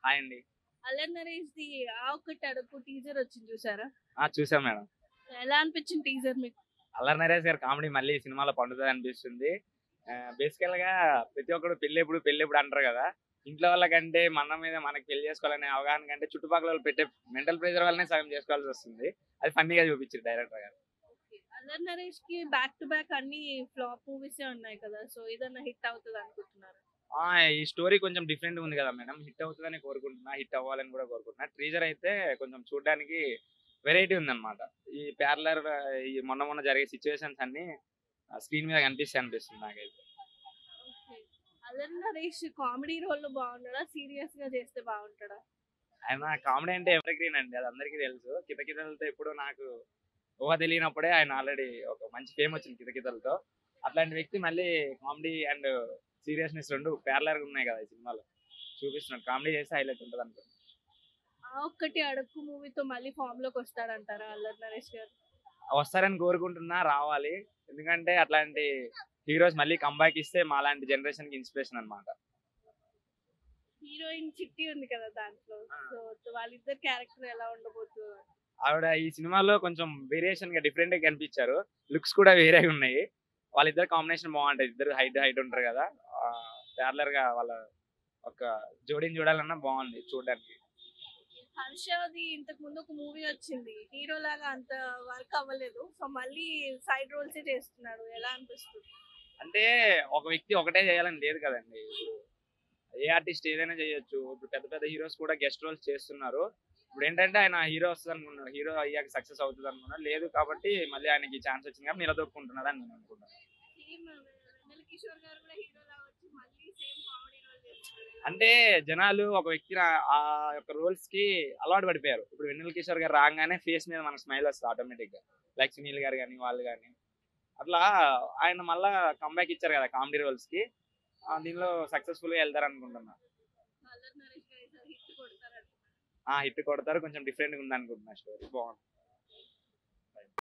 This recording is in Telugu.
హాయ్ అండి. అల్లరి నరేష్‌ది 'ఆ ఒక్కటి అడుగు' టీజర్ వచ్చింది చూసారా? చూసాం మేడం. ఎలా అనిపించింది టీజర్ మీకు? అల్లరి నరేష్ గారి కామెడీ మళ్ళీ ఈ సినిమాలో పండుతదనిపిస్తుంది. బేసికల్‌గా ప్రతి ఒక్కడు పెళ్ళెప్పుడు, పెళ్ళెప్పుడు అంటారు గదా! ఇంట్లో వాళ్ళకంటే మన మీద మనకి పెళ్లి చేసుకోవాలనే అవగాహన కంటే చుట్టుపక్కలోళ్ళు పెట్టే మెంటల్ ప్రెషర్ వల్లనే సగం చేసుకోవాల్సొస్తుంది. అది ఫన్నీగా చూపిచ్చిర్రు డైరెక్టర్ గారు. అల్లరి నరేష్‌కి బ్యాక్ టు బ్యాక్ అన్ని ఫ్లాప్ మూవీసే ఉన్నాయి కదా! సో ఏదన్నా హిట్ అవుతది అనుకుంటున్నారా? ఆ! ఈ స్టోరీ కొంచెం డిఫరెంట్‌గా ఉంది గదా మేడం. హిట్ అవుతదని కోరుకుంటున్నా. హిట్ అవ్వాలని గూడా కోరుకుంటున్నా. టీజర్ అయితే కొంచెం చూడ్డానికి వెరైటీ ఉందన్నమాట. ఈ ప్యారలర్ ఈ మొన్న మొన్న జరిగే సిట్యుయేషన్స్ అన్నీ స్క్రీన్ మీద కనిపిస్తాయి అనిపిస్తుంది నాకైతే. ఓకే. అల్లరి నరేష్ కామెడీ రోల్‌లో బాగున్నాడా? సీరియస్‌గా చేస్తే బాగుంటాడా? ఆయన కామెడీ అంటే ఎవర్ గ్రీన్ అండి. అది అందరికీ తెలుసు. 'కితకితలతో' ఎప్పుడో నాకు ఊహ తెలియనప్పుడే ఆయన ఆల్రెడీ ఒక మంచి ఫేమ్ వచ్చింది 'కితకితలతో'. అట్లాంటి వ్యక్తి మళ్ళీ కామెడీ అండ్ సీరియస్‌నెస్ 2 ప్యారలల్‌గా ఉన్నాయి కదా! ఈ సినిమాలో. చూపిస్తున్నాడు. కామెడీ చేస్తే హైలైట్ ఉంటదనుకుంటా. 'ఆ ఒక్కటి అడుగు' మూవీతో మళ్ళీ ఫామ్‌లోకి వస్తాడంటారా అల్లరి నరేష్ గారు? వస్తారని కోరుకుంటున్నా. రావాలి. ఎందుకంటే అట్లాంటి హీరోస్ మళ్ళీ కమ్‌బ్యాక్ ఇస్తే మాలాంటి జనరేషన్‌కి ఇన్‌స్పిరేషన్ అన్నమాట. హీరోయిన్ చిట్టి ఉంది కదా దాంట్లో. ఆ! సో వాళ్ళిద్దరి క్యారెక్టర్ ఎలా ఉండబోతుందో ఆవిడ ఈ సినిమాలో కొంచెం వేరియేషన్‌గా డిఫరెంట్‌గా కనిపించారు. లుక్స్ కూడా వేరేగా ఉన్నాయి. వాళ్ళిద్దరి కాంబినేషన్ బావుంటది. ఇద్దరు హైట్ హైట్ ఉంటారు కదా! ప్యారలర్‌గా వాళ్ళ ఒక జోడీని చూడాలన్నా బావుంది చూడడానికి. హర్షది ఇంతకు ముందు ఒక మూవీ వచ్చింది. హీరోలాగా అంత వర్క్ అవ్వలేదు. సో, మళ్ళీ సైడ్ రోల్సే చేస్తున్నాడు. ఎలా అనిపిస్తుంది? అంటే ఒక వ్యక్తి ఒకటే చేయాలని లేదు కదండీ! ఇప్పుడు ఏ ఆర్టిస్ట్ ఏదైనా చేయొచ్చు. ఇప్పుడు పెద్ద పెద్ద హీరోస్ కూడా గెస్ట్ రోల్స్ చేస్తున్నారు. ఇప్పుడేంటంటే ఆయన హీరో వస్తదనుకున్నాడు. హీరో అయ్యాక సక్సెస్ అవుతదనుకున్నాడు. లేదు కాబట్టి మళ్ళీ ఆయనకి ఛాన్స్ వచ్చింది కాబట్టి నిలదొక్కుంటున్నాడని నేను అనుకుంటున్నాను. సేమ్ వెన్నెల కిషోర్ గారు కూడా హీరోలా వచ్చి మళ్ళీ సేమ్ కామెడీ రోల్ చేస్తున్నారు. ఎలా అంటే జనాలు ఒక వ్యక్తిని ఆ యొక్క రోల్స్‌కి అలవాటు పడిపోయారు. ఇప్పుడు 'వెన్నెల కిషోర్' గారు రాంగానే ఫేస్ మీద మనకు స్మైల్ వస్తది ఆటోమేటిక్‌గా. లైక్ సునీల్ గారు గాని, వాళ్ళు గాని. అట్లా ఆయన మళ్ళా కమ్‌బ్యాక్ ఇచ్చారు కదా! కామెడీ రోల్స్‌కి. దీనిలో సక్సెస్‌ఫుల్‌గా ఎళ్తారనుకుంటున్నా. అల్లరి నరేష్ గారు ఈసారి హిట్ కొడతారంటున్నారు. హిట్ కొడతారు. కొంచెం డిఫరెంట్‌గా ఉందనుకుంటున్నా స్టోరీ. బావుంది.